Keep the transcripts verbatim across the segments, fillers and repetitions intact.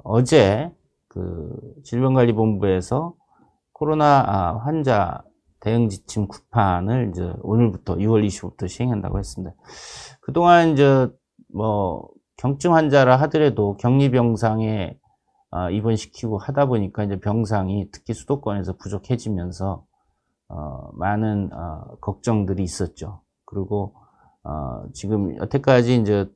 어제 그 질병관리본부에서 코로나 아, 환자 대응 지침 구판을 이제 오늘부터 유월 이십오부터 시행한다고 했습니다. 그동안 이제 뭐 경증 환자라 하더라도 격리 병상에 어, 입원시키고 하다 보니까 이제 병상이 특히 수도권에서 부족해지면서 어, 많은 어, 걱정들이 있었죠. 그리고 어, 지금 여태까지 이제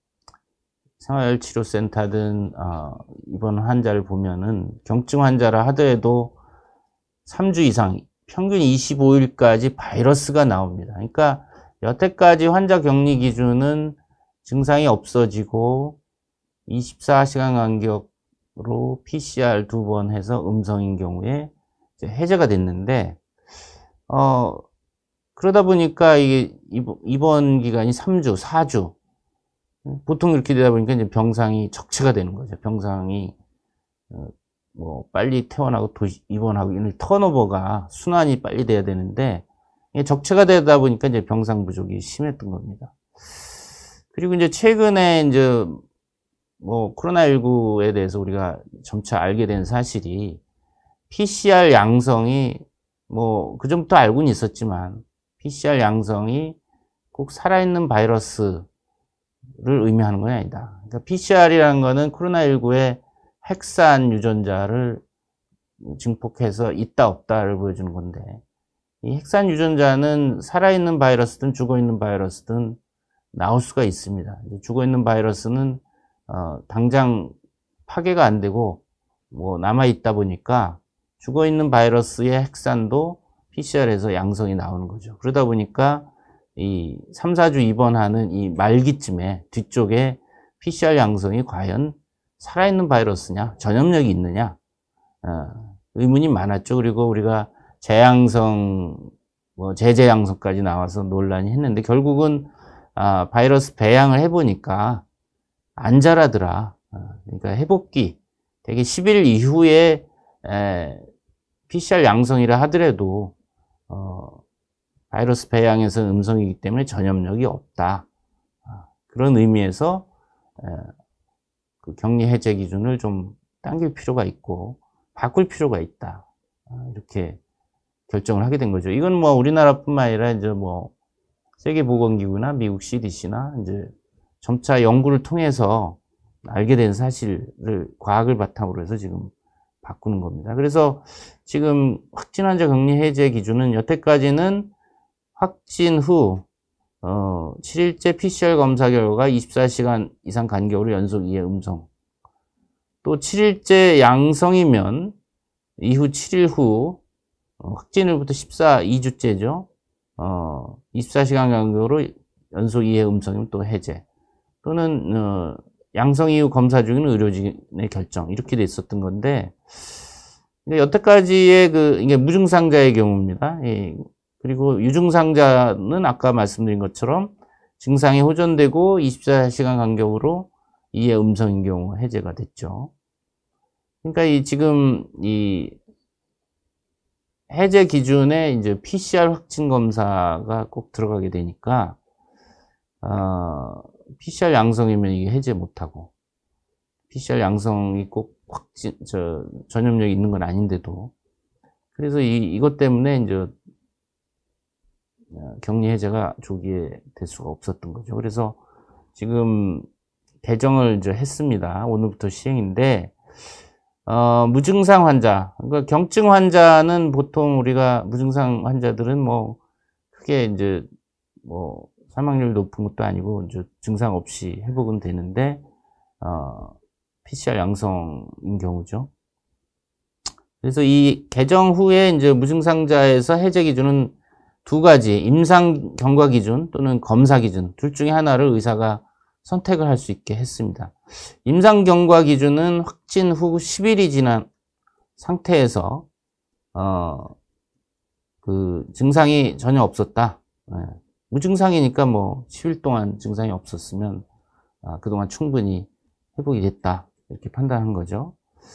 생활치료센터든 어, 입원 환자를 보면은 경증 환자라 하더라도 삼 주 이상 평균 이십오 일까지 바이러스가 나옵니다. 그러니까 여태까지 환자 격리 기준은 증상이 없어지고 이십사 시간 간격으로 피씨알 두 번 해서 음성인 경우에 이제 해제가 됐는데, 어, 그러다 보니까 이게 입원 기간이 삼 주, 사 주. 보통 이렇게 되다 보니까 이제 병상이 적체가 되는 거죠. 병상이, 어, 뭐, 빨리 퇴원하고 도시, 입원하고, 이 턴오버가 순환이 빨리 돼야 되는데, 적체가 되다 보니까 이제 병상 부족이 심했던 겁니다. 그리고 이제 최근에 이제 뭐 코로나십구에 대해서 우리가 점차 알게 된 사실이 피씨알 양성이 뭐 그전부터 알고는 있었지만 피씨알 양성이 꼭 살아있는 바이러스를 의미하는 건 아니다. 그러니까 피씨알이라는 거는 코로나십구의 핵산 유전자를 증폭해서 있다 없다를 보여주는 건데, 이 핵산 유전자는 살아있는 바이러스든 죽어있는 바이러스든 나올 수가 있습니다. 죽어있는 바이러스는 어, 당장 파괴가 안 되고 뭐 남아있다 보니까 죽어있는 바이러스의 핵산도 피씨알에서 양성이 나오는 거죠. 그러다 보니까 이 삼, 사 주 입원하는 이 말기쯤에 뒤쪽에 피씨알 양성이 과연 살아있는 바이러스냐, 전염력이 있느냐, 어, 의문이 많았죠. 그리고 우리가 재양성, 뭐 재재양성까지 나와서 논란이 했는데 결국은 아, 바이러스 배양을 해보니까 안 자라더라. 그러니까 회복기, 되게 십 일 이후에 에, 피씨알 양성이라 하더라도 어, 바이러스 배양에서 음성이기 때문에 전염력이 없다. 아, 그런 의미에서 에, 그 격리 해제 기준을 좀 당길 필요가 있고 바꿀 필요가 있다. 아, 이렇게 결정을 하게 된 거죠. 이건 뭐 우리나라뿐만 아니라 이제 뭐 세계보건기구나 미국 씨디씨나 이제 점차 연구를 통해서 알게 된 사실을 과학을 바탕으로 해서 지금 바꾸는 겁니다. 그래서 지금 확진 환자 격리 해제 기준은 여태까지는 확진 후 어, 칠 일째 피씨알 검사 결과 이십사 시간 이상 간격으로 연속 이 회 음성, 또 칠 일째 양성이면 이후 칠 일 후 어, 확진일부터 십사, 이 주째죠. 어, 이십사 시간 간격으로 연속 이 회 음성이면 또 해제, 또는 어, 양성 이후 검사 중인 의료진의 결정, 이렇게 돼 있었던 건데, 여태까지의 그 이게 무증상자의 경우입니다. 예. 그리고 유증상자는 아까 말씀드린 것처럼 증상이 호전되고 이십사 시간 간격으로 이 회 음성인 경우 해제가 됐죠. 그러니까 이 지금 이 해제 기준에 이제 피씨알 확진 검사가 꼭 들어가게 되니까, 어, 피씨알 양성이면 이게 해제 못하고, 피씨알 양성이 꼭 확진, 저, 전염력이 있는 건 아닌데도. 그래서 이, 이것 때문에 이제, 격리 해제가 조기에 될 수가 없었던 거죠. 그래서 지금 개정을 이제 했습니다. 오늘부터 시행인데, 어, 무증상 환자, 그러니까 경증 환자는 보통 우리가 무증상 환자들은 뭐, 크게 이제, 뭐, 사망률이 높은 것도 아니고, 이제 증상 없이 회복은 되는데, 어, 피씨알 양성인 경우죠. 그래서 이 개정 후에 이제 무증상자에서 해제 기준은 두 가지, 임상 경과 기준 또는 검사 기준, 둘 중에 하나를 의사가 선택을 할 수 있게 했습니다. 임상 경과 기준은 확진 후 십 일이 지난 상태에서, 어, 그, 증상이 전혀 없었다. 네. 무증상이니까 뭐, 십 일 동안 증상이 없었으면, 아, 그동안 충분히 회복이 됐다. 이렇게 판단한 거죠.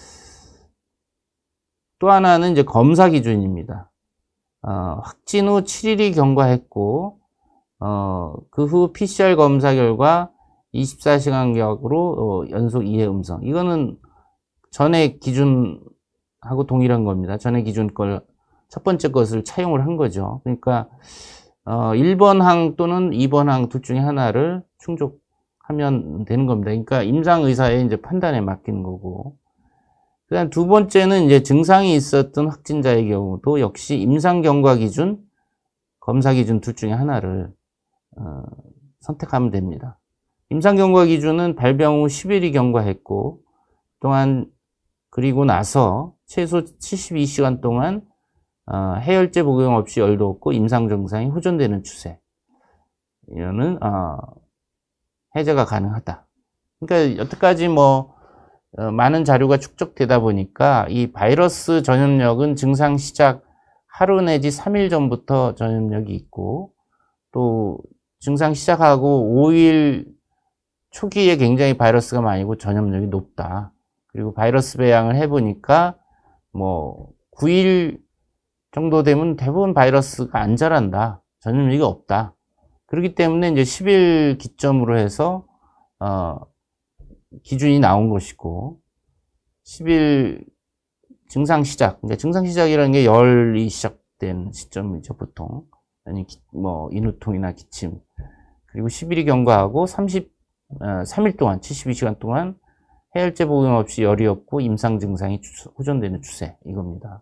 또 하나는 이제 검사 기준입니다. 어, 확진 후 칠 일이 경과했고, 어, 그 후 피씨알 검사 결과 이십사 시간 간격으로 어, 연속 이 회 음성. 이거는 전에 기준하고 동일한 겁니다. 전에 기준 걸, 첫 번째 것을 차용을 한 거죠. 그러니까, 어, 일 번 항 또는 이 번 항 둘 중에 하나를 충족하면 되는 겁니다. 그러니까 임상의사의 이제 판단에 맡기는 거고. 그 다음 두 번째는 이제 증상이 있었던 확진자의 경우도 역시 임상경과 기준, 검사 기준 둘 중에 하나를, 어, 선택하면 됩니다. 임상경과 기준은 발병 후 십 일이 경과했고, 또한, 그리고 나서 최소 칠십이 시간 동안, 어, 해열제 복용 없이 열도 없고 임상 증상이 호전되는 추세. 이거는, 어, 해제가 가능하다. 그러니까 여태까지 뭐, 어, 많은 자료가 축적되다 보니까 이 바이러스 전염력은 증상 시작 하루 내지 삼 일 전부터 전염력이 있고, 또 증상 시작하고 오 일 초기에 굉장히 바이러스가 많이고 전염력이 높다. 그리고 바이러스 배양을 해보니까 뭐 구 일 정도 되면 대부분 바이러스가 안 자란다. 전염력이 없다. 그렇기 때문에 이제 십 일 기점으로 해서 어, 기준이 나온 것이고, 십 일 증상 시작, 그러니까 증상 시작이라는 게 열이 시작된 시점이죠, 보통. 아니, 뭐, 인후통이나 기침. 그리고 십 일이 경과하고 삼십, 어, 삼 일 동안, 칠십이 시간 동안 해열제 복용 없이 열이 없고 임상 증상이 호전되는 추세, 이겁니다.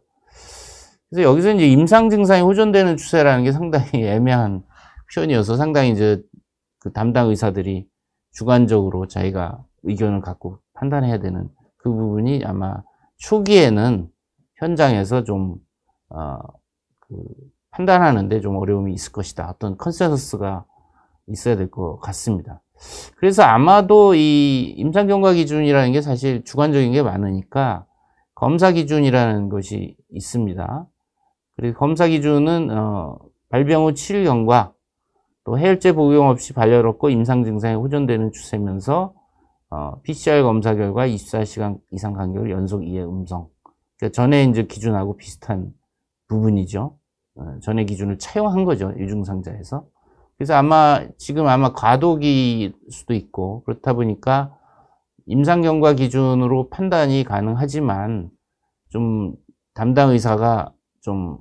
그래서 여기서 이제 임상 증상이 호전되는 추세라는 게 상당히 애매한 표현이어서 상당히 이제 그 담당 의사들이 주관적으로 자기가 의견을 갖고 판단해야 되는 그 부분이 아마 초기에는 현장에서 좀, 어, 그 판단하는데 좀 어려움이 있을 것이다. 어떤 컨센서스가 있어야 될 것 같습니다. 그래서 아마도 이 임상경과 기준이라는 게 사실 주관적인 게 많으니까 검사 기준이라는 것이 있습니다. 그리고 검사 기준은, 어, 발병 후 칠 일 경과, 또 해열제 복용 없이 발열 없고 임상 증상이 호전되는 추세면서, 어, 피씨알 검사 결과 이십사 시간 이상 간격을 연속 이 회 음성. 그러니까 전에 이제 기준하고 비슷한 부분이죠. 어, 전에 기준을 차용한 거죠. 유증상자에서. 그래서 아마, 지금 아마 과도기일 수도 있고, 그렇다 보니까 임상경과 기준으로 판단이 가능하지만, 좀 담당 의사가 좀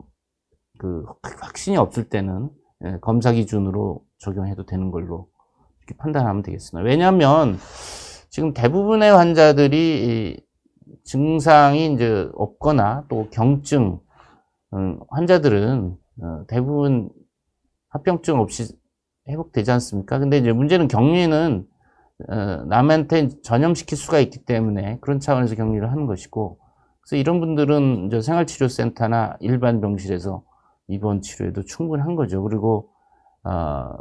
그 확신이 없을 때는 검사 기준으로 적용해도 되는 걸로 이렇게 판단하면 되겠습니다. 왜냐하면 지금 대부분의 환자들이 증상이 이제 없거나 또 경증 환자들은 대부분 합병증 없이 회복되지 않습니까? 근데 이제 문제는 격리는 남한테 전염시킬 수가 있기 때문에 그런 차원에서 격리를 하는 것이고, 그래서 이런 분들은 이제 생활치료센터나 일반 병실에서 입원 치료에도 충분한 거죠. 그리고 어,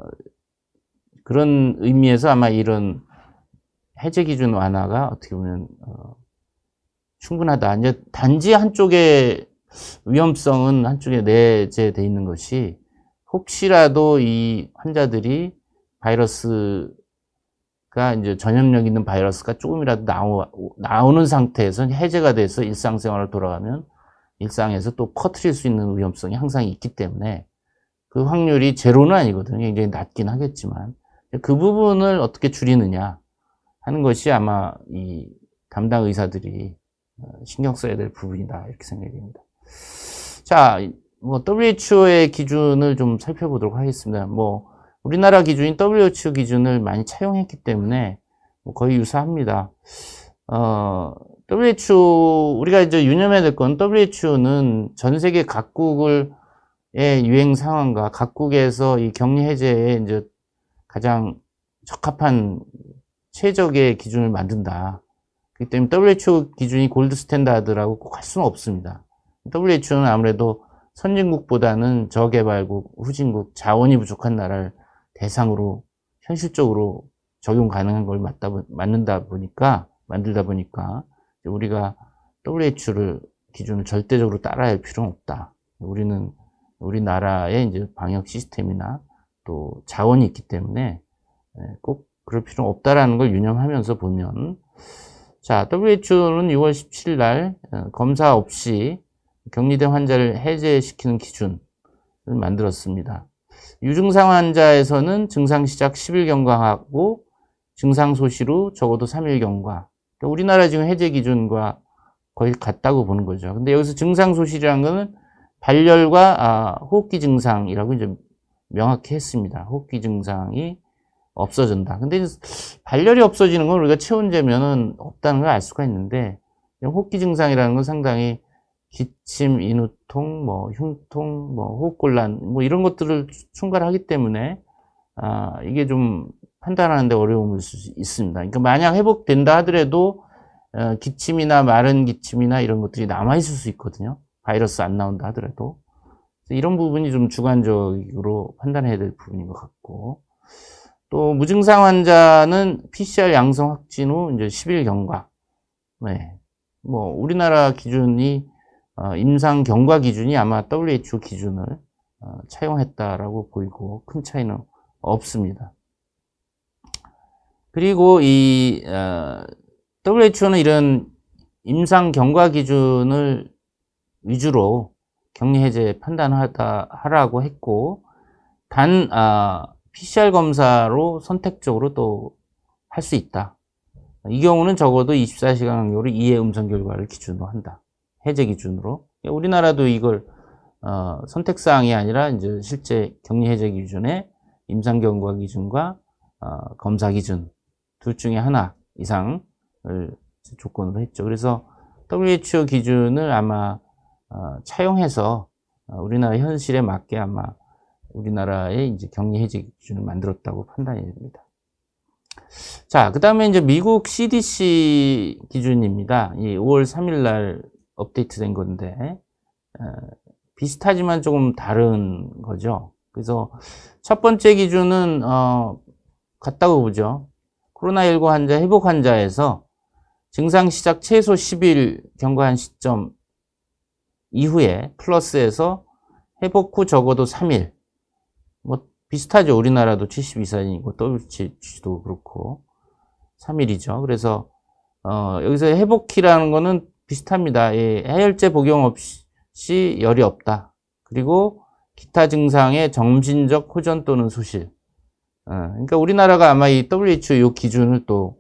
그런 의미에서 아마 이런 해제 기준 완화가 어떻게 보면 어, 충분하다. 이제 단지 한쪽의 위험성은 한쪽에 내재되어 있는 것이, 혹시라도 이 환자들이 바이러스가 이제 전염력 있는 바이러스가 조금이라도 나오, 나오는 상태에서 해제가 돼서 일상생활을 돌아가면 일상에서 또 퍼뜨릴 수 있는 위험성이 항상 있기 때문에 그 확률이 제로는 아니거든요. 굉장히 낮긴 하겠지만 그 부분을 어떻게 줄이느냐 하는 것이 아마 이 담당 의사들이 신경 써야 될 부분이다, 이렇게 생각이 됩니다. 자, 뭐 더블유에이치오의 기준을 좀 살펴보도록 하겠습니다. 뭐 우리나라 기준인 더블유에이치오 기준을 많이 차용했기 때문에 뭐 거의 유사합니다. 어, 더블유에이치오, 우리가 이제 유념해야 될 건 더블유에이치오는 전 세계 각국의 유행 상황과 각국에서 이 격리 해제에 이제 가장 적합한 최적의 기준을 만든다. 그렇기 때문에 더블유에이치오 기준이 골드 스탠다드라고 꼭 할 수는 없습니다. 더블유에이치오는 아무래도 선진국보다는 저개발국, 후진국, 자원이 부족한 나라를 대상으로 현실적으로 적용 가능한 걸 맞다, 만든다 보니까, 만들다 보니까, 우리가 더블유에이치오를 기준을 절대적으로 따라야 할 필요는 없다. 우리는 우리나라의 이제 방역 시스템이나 또 자원이 있기 때문에 꼭 그럴 필요는 없다라는 걸 유념하면서 보면, 자, 더블유에이치오는 유월 십칠일 날 검사 없이 격리된 환자를 해제시키는 기준을 만들었습니다. 유증상 환자에서는 증상 시작 십 일 경과하고 증상 소실 후 적어도 삼 일 경과. 그러니까 우리나라 지금 해제 기준과 거의 같다고 보는 거죠. 근데 여기서 증상 소실이라는 거는 발열과 아, 호흡기 증상이라고 이제 명확히 했습니다. 호흡기 증상이 없어진다. 근데 발열이 없어지는 건 우리가 체온 재면은 없다는 걸 알 수가 있는데, 호흡기 증상이라는 건 상당히 기침, 인후통, 뭐 흉통, 뭐 호흡곤란, 뭐 이런 것들을 충분하기 때문에 아, 이게 좀 판단하는데 어려움을 줄 수 있습니다. 그러니까 만약 회복된다 하더라도 어, 기침이나 마른 기침이나 이런 것들이 남아 있을 수 있거든요. 바이러스 안 나온다 하더라도. 이런 부분이 좀 주관적으로 판단해야 될 부분인 것 같고, 또 무증상 환자는 피씨알 양성 확진 후 이제 십 일 경과. 네. 뭐 우리나라 기준이 어, 임상 경과 기준이 아마 더블유에이치오 기준을 어, 차용했다라고 보이고 큰 차이는 없습니다. 그리고 이 어, 더블유에이치오는 이런 임상 경과 기준을 위주로 격리 해제 판단하다 하라고 했고, 단 아, 피씨알 검사로 선택적으로 또 할 수 있다. 이 경우는 적어도 이십사 시간 간격으로 이 회 음성 결과를 기준으로 한다. 해제 기준으로. 우리나라도 이걸 어, 선택사항이 아니라 이제 실제 격리 해제 기준에 임상 경과 기준과 어, 검사 기준 둘 중에 하나 이상을 조건으로 했죠. 그래서 더블유에이치오 기준을 아마 어, 차용해서 어, 우리나라 현실에 맞게 아마 우리나라의 이제 격리 해제 기준을 만들었다고 판단이 됩니다. 자, 그 다음에 이제 미국 씨디씨 기준입니다. 이 오월 삼일 날 업데이트된 건데, 어, 비슷하지만 조금 다른 거죠. 그래서 첫 번째 기준은, 어, 같다고 보죠. 코로나십구 환자, 회복 환자에서 증상 시작 최소 십 일 경과한 시점 이후에 플러스에서 회복 후 적어도 삼 일. 뭐, 비슷하죠. 우리나라도 칠십이 살이고, 더블유에이치오도 그렇고, 삼 일이죠. 그래서, 어, 여기서 회복기라는 거는 비슷합니다. 예, 해열제 복용 없이 열이 없다. 그리고 기타 증상의 점진적 호전 또는 소실. 어, 그러니까 우리나라가 아마 이 더블유에이치오 요 기준을 또,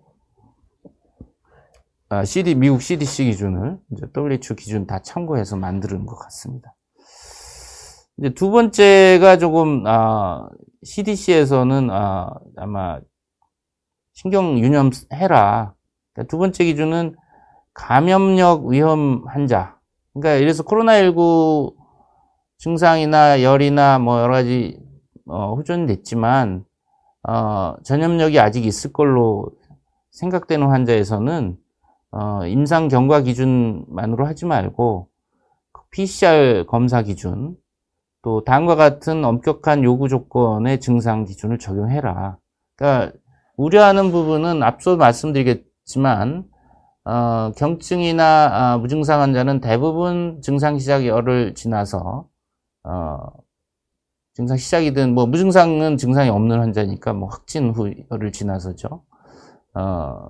아, 씨디, 미국 씨디씨 기준을 이제 더블유에이치오 기준 다 참고해서 만드는 것 같습니다. 이제 두 번째가 조금, 아, 씨디씨에서는, 아, 아마, 신경 유념해라. 그러니까 두 번째 기준은 감염력 위험 환자. 그러니까 이래서 코로나십구 증상이나 열이나 뭐 여러 가지, 어, 호전이 됐지만, 어, 전염력이 아직 있을 걸로 생각되는 환자에서는, 어, 임상 경과 기준만으로 하지 말고, 피씨알 검사 기준, 또 다음과 같은 엄격한 요구 조건의 증상 기준을 적용해라. 그러니까 우려하는 부분은 앞서 말씀드리겠지만 어, 경증이나 어, 무증상 환자는 대부분 증상 시작 열흘 지나서 어, 증상 시작이든 뭐 무증상은 증상이 없는 환자니까 뭐 확진 후 열흘 지나서죠. 어,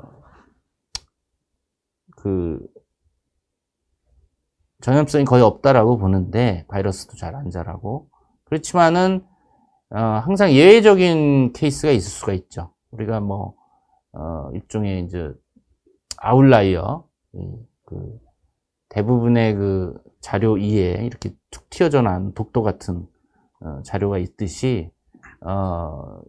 그 전염성이 거의 없다라고 보는데 바이러스도 잘 안 자라고. 그렇지만은 어, 항상 예외적인 케이스가 있을 수가 있죠. 우리가 뭐 어, 일종의 이제 아웃라이어, 그 대부분의 그 자료 이에 이렇게 툭 튀어져 난 독도 같은 어, 자료가 있듯이 어,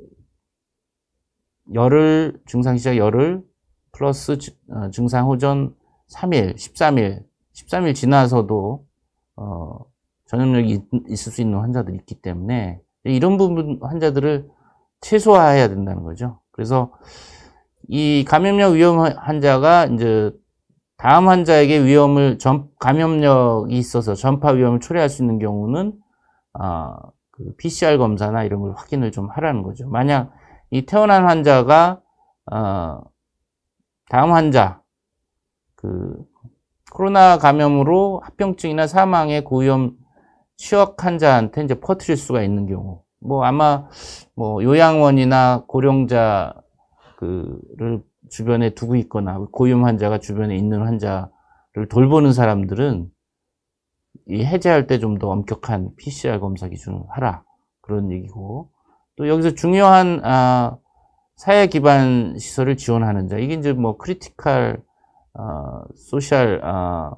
열흘 증상 시작 열흘 플러스 어, 증상 호전 삼 일, 십삼 일 십삼 일 지나서도 어, 전염력이 있, 있을 수 있는 환자들이 있기 때문에 이런 부분 환자들을 최소화해야 된다는 거죠. 그래서 이 감염력 위험 환자가 이제 다음 환자에게 위험을 전, 감염력이 있어서 전파 위험을 초래할 수 있는 경우는 어, 그 피씨알 검사나 이런 걸 확인을 좀 하라는 거죠. 만약 이 태어난 환자가 어, 다음 환자 그 코로나 감염으로 합병증이나 사망의 고위험 취약 환자한테 이제 퍼뜨릴 수가 있는 경우, 뭐 아마 뭐 요양원이나 고령자 그를 주변에 두고 있거나 고위험 환자가 주변에 있는 환자를 돌보는 사람들은 이 해제할 때 좀 더 엄격한 피씨알 검사 기준을 하라, 그런 얘기고, 또 여기서 중요한 아, 사회 기반 시설을 지원하는 자, 이게 이제 뭐 크리티컬 어, 소셜, 어,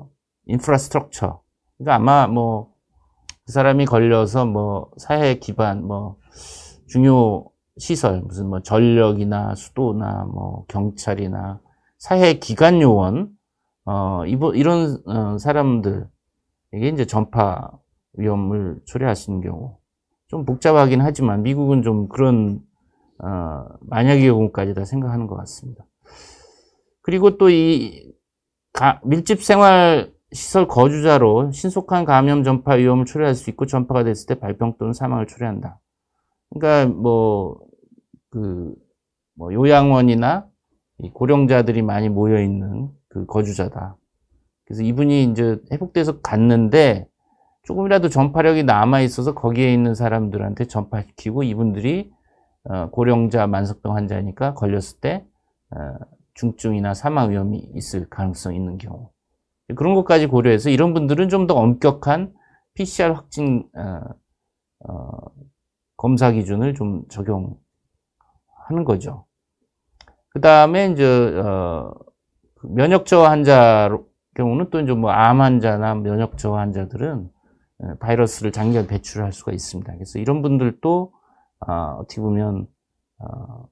인프라스트럭처. 그러니까 아마 뭐 그 사람이 걸려서 뭐 사회 기반 뭐 중요 시설 무슨 뭐 전력이나 수도나 뭐 경찰이나 사회 기관 요원 어 이런 어, 사람들 이게 이제 전파 위험을 초래할 수 있는 경우 좀 복잡하긴 하지만 미국은 좀 그런 어, 만약의 경우까지 다 생각하는 것 같습니다. 그리고 또 이 밀집 생활 시설 거주자로 신속한 감염 전파 위험을 초래할 수 있고 전파가 됐을 때 발병 또는 사망을 초래한다. 그러니까 뭐 그 뭐 요양원이나 고령자들이 많이 모여 있는 그 거주자다. 그래서 이분이 이제 회복돼서 갔는데 조금이라도 전파력이 남아 있어서 거기에 있는 사람들한테 전파시키고 이분들이 어, 고령자 만성병 환자니까 걸렸을 때 어, 중증이나 사망 위험이 있을 가능성이 있는 경우 그런 것까지 고려해서 이런 분들은 좀 더 엄격한 피씨알 확진 어, 어, 검사 기준을 좀 적용하는 거죠. 그 다음에 이제 어, 면역 저하 환자 경우는 또 이제 뭐 암 환자나 면역 저하 환자들은 바이러스를 장기간 배출할 수가 있습니다. 그래서 이런 분들도 어, 어떻게 보면 어,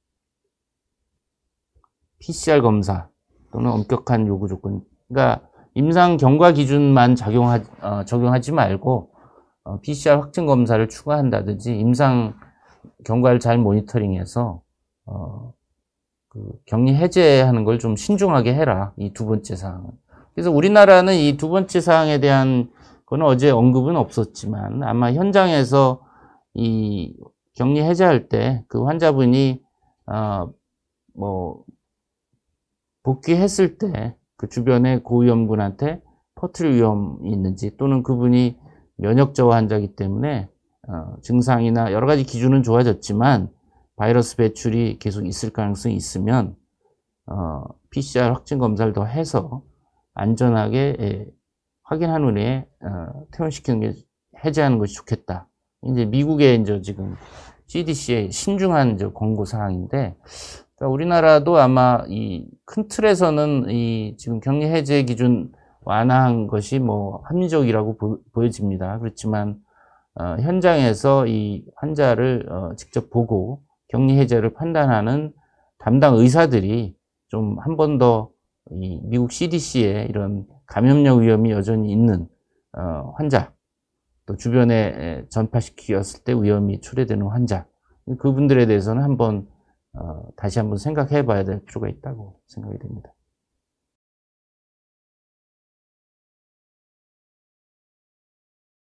피씨알 검사 또는 엄격한 요구 조건, 그러니까 임상 경과 기준만 적용하, 어, 적용하지 말고 어, 피씨알 확진 검사를 추가한다든지 임상 경과를 잘 모니터링해서 어, 그 격리 해제하는 걸 좀 신중하게 해라. 이 두 번째 사항은. 그래서 우리나라는 이 두 번째 사항에 대한 거는 어제 언급은 없었지만 아마 현장에서 이 격리 해제할 때 그 환자분이 어, 뭐 복귀했을 때 그 주변의 고위험군한테 퍼뜨릴 위험이 있는지 또는 그분이 면역 저하 환자이기 때문에 어, 증상이나 여러 가지 기준은 좋아졌지만 바이러스 배출이 계속 있을 가능성이 있으면 어, 피씨알 확진 검사를 더 해서 안전하게 예, 확인한 후에 어, 퇴원시키는 게 해제하는 것이 좋겠다. 이제 미국의 이제 지금 씨디씨의 신중한 이제 권고 사항인데 그러니까 우리나라도 아마 이 큰 틀에서는 이 지금 격리 해제 기준 완화한 것이 뭐 합리적이라고 보, 보여집니다. 그렇지만 어, 현장에서 이 환자를 어, 직접 보고 격리 해제를 판단하는 담당 의사들이 좀 한 번 더 이 미국 씨디씨의 이런 감염력 위험이 여전히 있는 어, 환자, 또 주변에 전파시켰을 때 위험이 초래되는 환자, 그분들에 대해서는 한번 어, 다시 한번 생각해 봐야 될 필요가 있다고 생각이 됩니다.